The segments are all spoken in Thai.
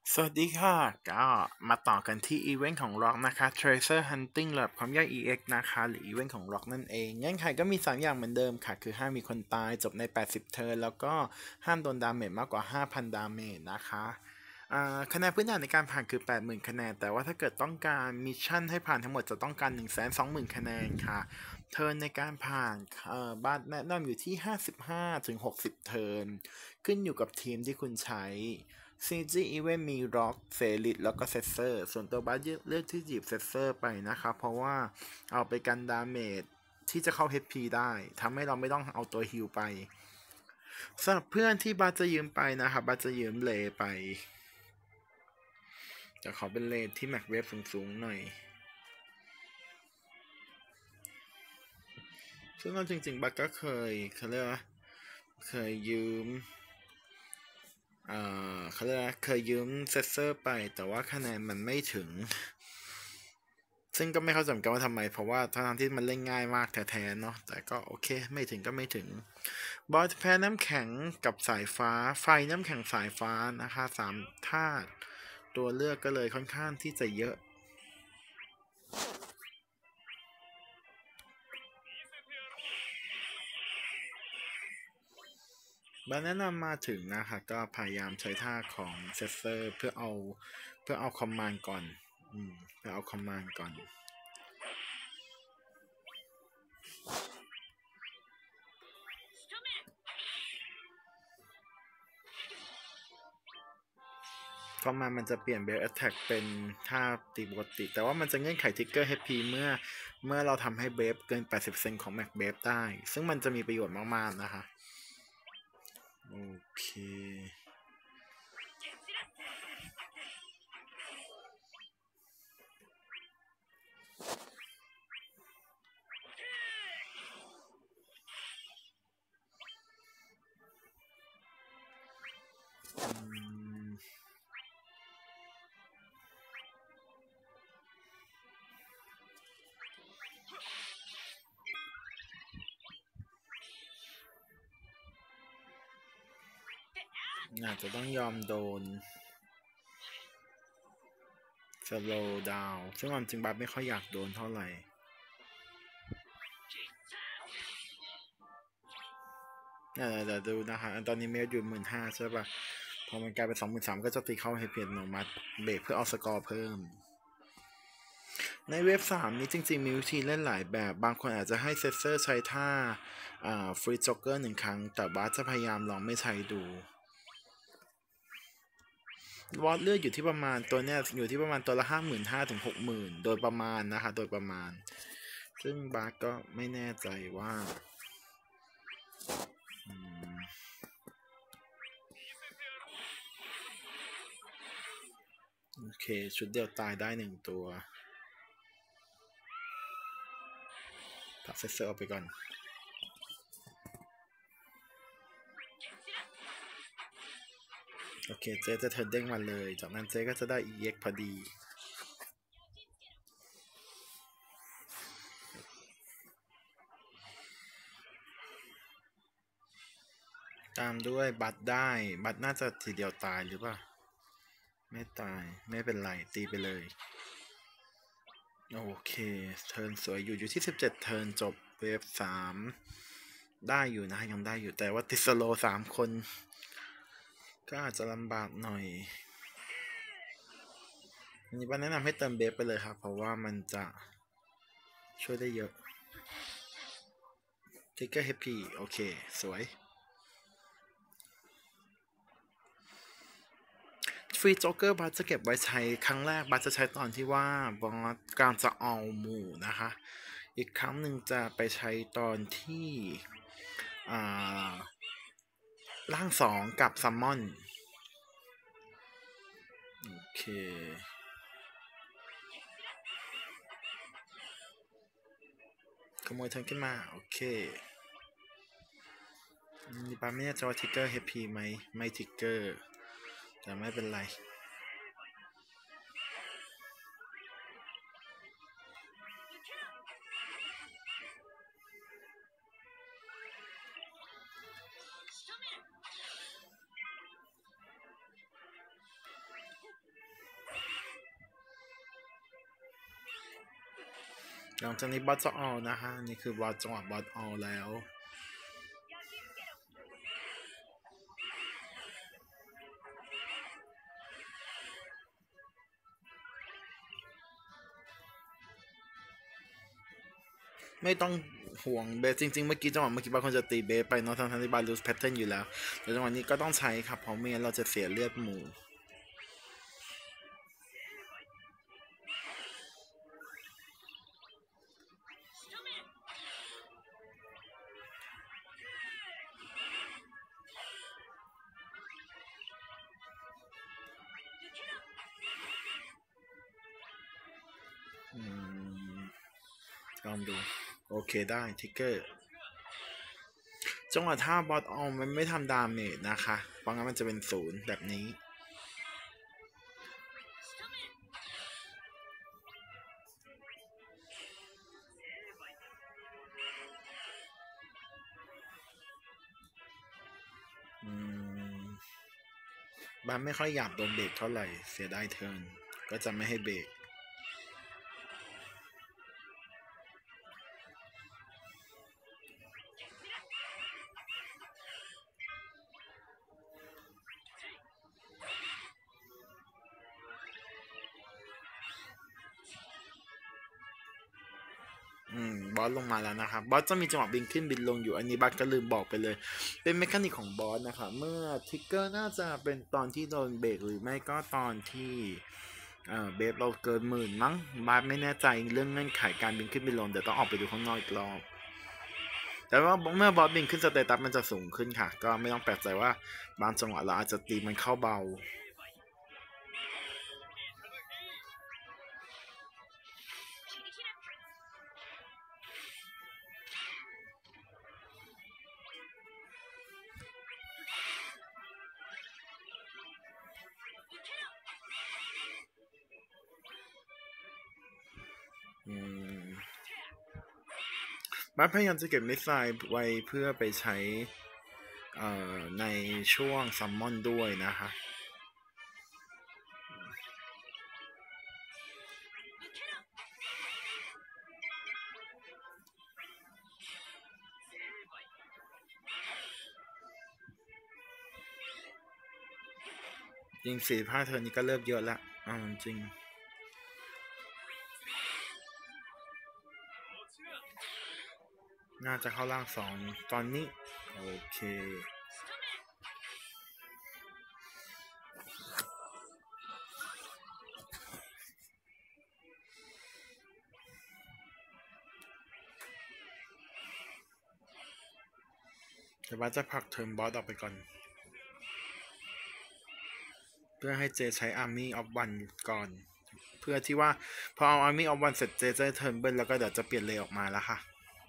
สวัสดีค่ะก็มาต่อกันที่อีเวนต์ของ Locke นะคะ Treasure Hunting หรือความย่อย EX นะคะหรืออีเวนต์ของ Locke นั่นเองเงื่อนไขก็มี3อย่างเหมือนเดิมค่ะคือห้ามมีคนตายจบใน80เทิร์นแล้วก็ห้ามโดนดาเมจมากกว่า 5,000 ดาเมจนะคะคะแนนพื้นฐานในการผ่านคือ 80,000 คะแนนแต่ว่าถ้าเกิดต้องการมิชชั่นให้ผ่านทั้งหมดจะต้องการ 120,000 คะแนนค่ะเทิร์นในการผ่านบ้านแนะนำอยู่ที่55ถึง60เทิร์นขึ้นอยู่กับทีมที่คุณใช้ CG Event มี Rock เฟลิตแล้วก็เซเซอร์ส่วนตัวบัสเลือกที่หยิบเซเซอร์ไปนะครับเพราะว่าเอาไปกันดาเมจที่จะเข้า HP ได้ทำให้เราไม่ต้องเอาตัวฮิลไปสำหรับเพื่อนที่บัสจะยืมไปนะครับบัสจะยืมเลไปแต่ขอเป็นเลที่แม็กเวฟสูงๆหน่อยซึ่งจริงๆบัสก็เขาเรียกว่าเคยยืมเขาเรียกว่าเคยยืมเซเซอร์ไปแต่ว่าคะแนนมันไม่ถึงซึ่งก็ไม่เข้าใจเหมือนกันว่าทำไมเพราะว่าทั้งที่มันเล่นง่ายมากแท้ๆเนาะแต่ก็โอเคไม่ถึงก็ไม่ถึงบอสแพ้น้ำแข็งกับสายฟ้าไฟน้ำแข็งสายฟ้านะคะ3ธาตุตัวเลือกก็เลยค่อนข้างที่จะเยอะบาแนะนำมาถึงนะคะก็พยายามใช้ท่าของเซสเซอร์เพื่อเอาคอมมานด์ก่อนเพื่อเอาคอมมานด์ก่อนคอมมานด์มันจะเปลี่ยนเบลแอตแทกเป็นท่าตีปกติแต่ว่ามันจะเงื่อนไขทิกเกอร์ HP เมื่อเราทำให้เบฟเกิน 80% ของแม็กเบฟได้ซึ่งมันจะมีประโยชน์มากๆนะคะโอเคอาจจะต้องยอมโดนสโลว์ดาวซึ่งความจริงบัฟไม่ค่อยอยากโดนเท่าไหร่เดี๋ยวดูนะคะตอนนี้เมลอยู่15,000ใช่ปะพอมันกลายเป็น23,000ก็จะตีเข้าให้เพียนโนมัติเบรกเพื่อเอาสกอร์เพิ่มในเว็บ3นี้จริงๆมีวิธีเล่นหลายแบบบางคนอาจจะให้เซสเซอร์ใช้ท่าฟรีจ็อกเกอร์1 ครั้งแต่บัสจะพยายามลองไม่ใช้ดูวอตเลือดอยู่ที่ประมาณตัวเนี้ยอยู่ที่ประมาณตัวละ55,000ถึง60,000โดยประมาณนะคะโดยประมาณซึ่งบาสก็ไม่แน่ใจว่าโอเคชุดเดียวตายได้1ตัวพักเซสเซอร์ออกไปก่อนโอเคเจ๊จะเทิร์นเด้งมาเลยจากนั้นเจ๊ก็จะได้ EX พอดีตามด้วยบัตได้บัตน่าจะทีเดียวตายหรือเปล่าไม่ตายไม่เป็นไรตีไปเลยโอเคเทิร์นสวยอยู่ที่17เทิร์นจบเวฟ3ได้อยู่นะยังได้อยู่แต่ว่าติดสโล3 คนก็อาจจะลำบากหน่อยอันนี้ป้าแนะนำให้เติมเบฟไปเลยครับเพราะว่ามันจะช่วยได้เยอะทิกเกอร์ HP โอเคสวยฟรีจ็อกเกอร์บัสจะเก็บไว้ใช้ครั้งแรกบัสจะใช้ตอนที่ว่าบอสกำลังจะเอาหมู่นะคะอีกครั้งหนึ่งจะไปใช้ตอนที่ร่าง2กับซัมมอนโอเคขโมยเทิร์นขึ้นมาโอเคนี่ป้าไม่แน่ใจว่าทิกเกอร์ HP ไหมไม่ทิกเกอร์แต่ไม่เป็นไรหลังจากนี้บอสจะออนะฮะนี่คือบอสจังหวะบอสออแล้วไม่ต้องห่วงเบสจริงๆเมื่อกี้จังหวะเมื่อกี้บอสควรจะตีเบสไปเนาะทั้งที่บอส lose pattern อยู่แล้วแต่จังหวะนี้ก็ต้องใช้ครับเพราะไม่งั้นเราจะเสียเลือดหมู่ลองดูโอเคได้ทิกเกอร์จังหวะถ้าบอสออมันไม่ทำดาเมจนะคะเพราะงั้นมันจะเป็น0แบบนี้บ้านไม่ค่อยอยากโดนเบรกเท่าไหร่เสียได้เทิร์นก็จะไม่ให้เบรกบอสลงมาแล้วนะครับบอสจะมีจังหวะบินขึ้นบินลงอยู่อันนี้บัสก็ลืมบอกไปเลยเป็นเมคานิกของบอสนะคะเมื่อทิกเกอร์น่าจะเป็นตอนที่โดนเบรกหรือไม่ก็ตอนที่เบฟเราเกิน10,000มั้งบาสไม่แน่ใจเรื่องเงื่อนไขการบินขึ้นบินลงเดี๋ยวต้องออกไปดูข้างนอกอีกรอบแต่ว่าเมื่อบอสบินขึ้นสเตตัสมันจะสูงขึ้นค่ะก็ไม่ต้องแปลกใจว่าบางจังหวะเราอาจจะตีมันเข้าเบาบัสพยายามจะเก็บมิสไซล์ไว้เพื่อไปใช้ในช่วงซัมมอนด้วยนะคะจริง45เทิร์นนี้ก็เริ่มเยอะแล้วจริงน่าจะเข้าล่าง2ตอนนี้โอเคเดี๋ยวบัสจะพักเทิร์นบอสออกไปก่อนเพื่อให้เจใช้ Army of One ก่อนเพื่อที่ว่าพอเอา Army of One เสร็จเจจะเทิร์นเบิลแล้วก็เดี๋ยวจะเปลี่ยนเลย์ออกมาแล้วค่ะ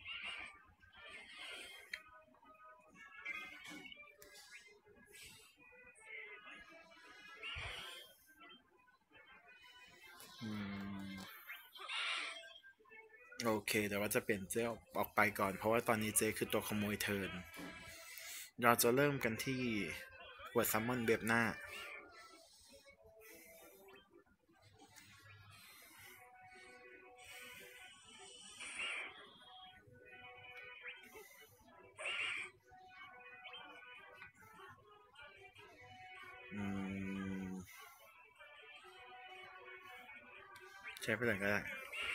โอเคแต่ว่าจะเปลี่ยนเจออกไปก่อนเพราะว่าตอนนี้เจคือตัวขโมยเทิร์นเราจะเริ่มกันที่หัวซัมมอนเว็บหน้าใช้ไปเลยก็ได้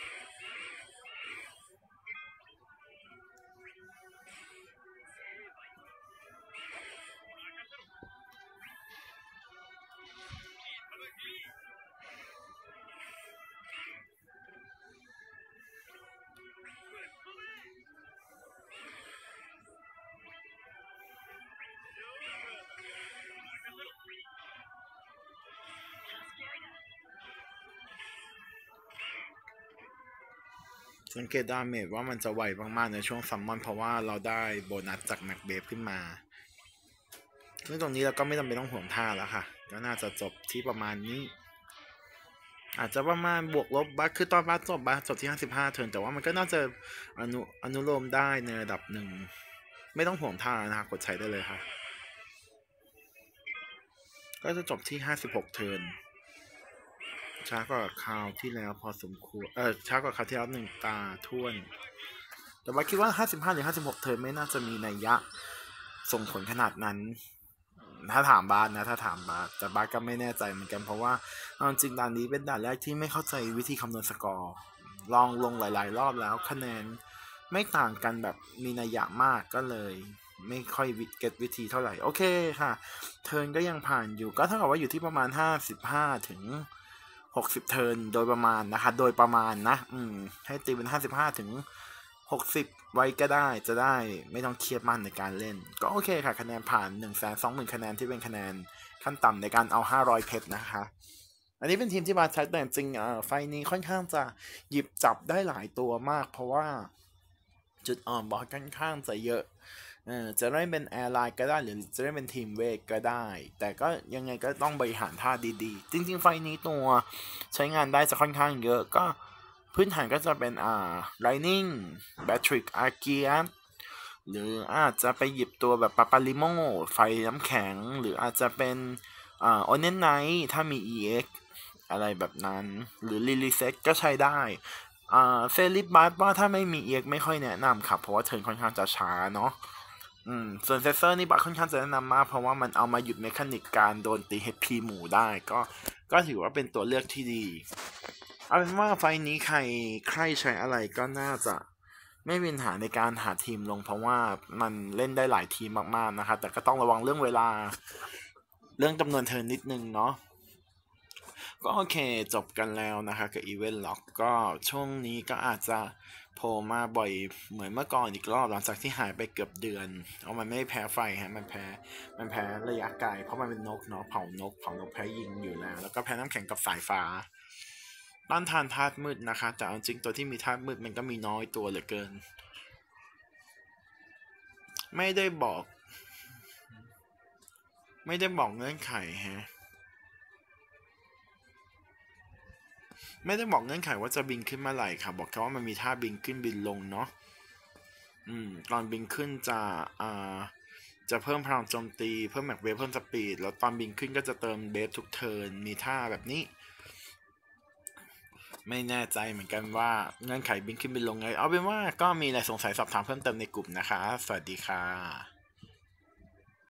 สังเกตดาเมจว่ามันจะไวมากๆในช่วงซัมมอนเพราะว่าเราได้โบนัสจากแม็กเบฟขึ้นมาซึ่งตรงนี้เราก็ไม่จำเป็นต้องห่วงท่าแล้วค่ะก็น่าจะจบที่ประมาณนี้อาจจะประมาณบวกลบบัสคือตอนบัสจบที่55เทิร์นแต่ว่ามันก็น่าจะอนุโลมได้ในระดับหนึ่งไม่ต้องห่วงท่านะคะกดใช้ได้เลยค่ะก็จะจบที่56เทิร์นช้ากว่าคราวที่แล้วพอสมควรช้ากว่าคราวที่แล้ว1 ตาท้วน แต่ว่าคิดว่า55หรือ56เทิร์นไม่น่าจะมีนัยยะส่งผลขนาดนั้นถ้าถามบาสนะถ้าถามบาสแต่บาสก็ไม่แน่ใจเหมือนกันเพราะว่าจริงด่านนี้เป็นด่านแรกที่ไม่เข้าใจวิธีคำนวณสกอร์ลองลงหลายๆรอบแล้วคะแนนไม่ต่างกันแบบมีนัยยะมากก็เลยไม่ค่อยเก็ตวิธีเท่าไหร่โอเคค่ะเทิร์นก็ยังผ่านอยู่ก็เท่ากับว่าอยู่ที่ประมาณ55ถึง60เทิร์นโดยประมาณนะคะโดยประมาณนะให้ตีเป็น55ถึง60ไว้ก็ได้จะได้ไม่ต้องเครียดมากในการเล่นก็โอเคค่ะคะแนนผ่าน 120,000 คะแนนที่เป็นคะแนนขั้นต่ำในการเอา500เพชรนะคะอันนี้เป็นทีมที่มาใช้แต่จริงไฟนี้ค่อนข้างจะหยิบจับได้หลายตัวมากเพราะว่าจุดอ่อนบอสค่อนข้างจะเยอะจะได้เป็นแอร์ไลน์ก็ได้หรือจะได้เป็นทีมเวทก็ได้แต่ก็ยังไงก็ต้องบริหารท่าดีๆจริงๆไฟนี้ตัวใช้งานได้จะค่อนข้างเยอะก็พื้นฐานก็จะเป็นLightning Batric Arceus หรืออาจจะไปหยิบตัวแบบปาปาลิโมไฟน้ำแข็งหรืออาจจะเป็นโอเนนไนท์ถ้ามี EX อะไรแบบนั้นหรือลิลิเซ็กก็ใช้ได้เซริบัสว่าถ้าไม่มี EX ไม่ค่อยแนะนำครับเพราะว่าเทิร์นค่อนข้างจะช้าเนาะส่วนเซเซอร์นี่บัสค่อนข้างจะแนะนำมากเพราะว่ามันเอามาหยุดเมคานิกการโดนตี HP หมู่ได้ก็ถือว่าเป็นตัวเลือกที่ดีเอาเป็นว่าไฟนี้ใครใช้อะไรก็น่าจะไม่มีปัญหาในการหาทีมลงเพราะว่ามันเล่นได้หลายทีมมากๆนะครับแต่ก็ต้องระวังเรื่องเวลาเรื่องจำนวนเทิร์นนิดนึงเนาะก็โอเคจบกันแล้วนะคะกับอีเวนต์ล็อกก็ช่วงนี้ก็อาจจะโผล่มาบ่อยเหมือนเมื่อก่อนอีกรอบหลังจากที่หายไปเกือบเดือนเอามันไม่แพ้ไฟฮะมันแพ้ระยะไกลเพราะมันเป็นนกเนาะเผานกแพ้ยิงอยู่แล้วก็แพ้น้ำแข็งกับสายฟ้าต้านทานธาตุมืดนะคะแต่จริงตัวที่มีธาตุมืดมันก็มีน้อยตัวเหลือเกินไม่ได้บอกเงื่อนไขฮะไม่ได้บอกเงื่อนไขว่าจะบินขึ้นเมื่อไหร่ค่ะบอกแค่ว่ามันมีท่าบินขึ้นบินลงเนาะตอนบินขึ้นจะเพิ่มพลังโจมตีเพิ่มแม็กเวฟเพิ่มสปีดแล้วตอนบินขึ้นก็จะเติมเบฟทุกเทิร์นมีท่าแบบนี้ไม่แน่ใจเหมือนกันว่าเงื่อนไขบินขึ้นบินลงไงเอาเป็นว่าก็มีอะไรสงสัยสอบถามเพิ่มเติมในกลุ่มนะคะสวัสดีค่ะ